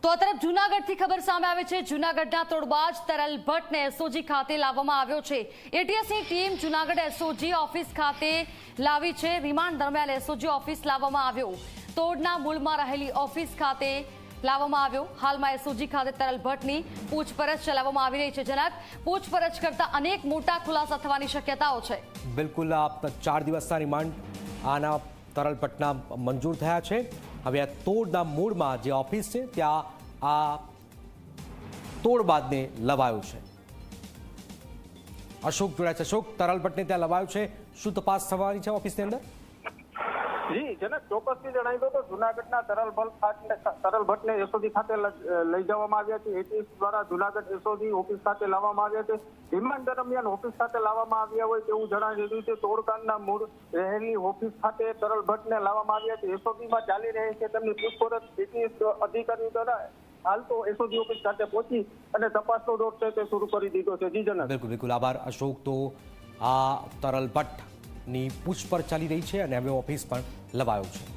તો આ તરફ જૂનાગઢથી ખબર સામે આવે છે। જૂનાગઢના તોડબાજ તરલ ભટ્ટને એસઓજી ખાતે લાવવામાં આવ્યો છે। એટીએસની ટીમ જૂનાગઢ એસઓજી ઓફિસ ખાતે લાવી છે। રિમાન્ડ દરમિયાન એસઓજી ઓફિસ લાવવામાં આવ્યો। તોડના મૂળમાં રહેલી ઓફિસ ખાતે લાવવામાં આવ્યો। હાલમાં એસઓજી ખાતે તરલ ભટ્ટની પૂછપરછ ચલાવવામાં આવી રહી છે। જનક, પૂછપરછ કરતા અનેક મોટા ખુલાસા થવાની શક્યતાઓ છે। બિલકુલ, 4 દિવસના રિમાન્ડ આના તરલ ભટ્ટના મંજૂર થયા છે। હવે આ તોડના મૂળમાં જે ઓફિસ છે ત્યાં આ તોડબાજને લવાયો છે। અશોક જોડાય છે। અશોક, તરલ ભટ્ટને ત્યાં લવાયો છે, શું તપાસ થવાની છે ઓફિસની અંદર? જી જનક, ચોક્કસથી જણાવી દો તો જૂનાગઢના તરલ ભટ્ટને એસઓજી ખાતે લઈ જવામાં આવ્યા છે। એટીએસ દ્વારા જૂનાગઢ એસઓજી ઓફિસ ખાતે લાવવામાં આવ્યા છે। રિમાન્ડ દરમિયાન ઓફિસ ખાતે લાવવામાં આવ્યા હોય તેવું જણાવી રહ્યું છે। તોડકાંડના મૂળ રહેલી ઓફિસ ખાતે તરલ ભટ્ટને લાવવામાં આવ્યા છે। એસઓજીમાં ચાલી રહી છે તેમની પૂછપરછ। એટીએસ અધિકારીઓ દ્વારા હાલ તો એસઓજી ઓફિસ ખાતે પહોંચી અને તપાસનો દોર છે તે શરૂ કરી દીધો છે। જી જનક, બિલકુલ બિલકુલ આભાર અશોક। તો આ તરલ ભટ્ટની પૂછપરછ ચાલી રહી છે અને હવે ઓફિસ પણ લવાયો છે।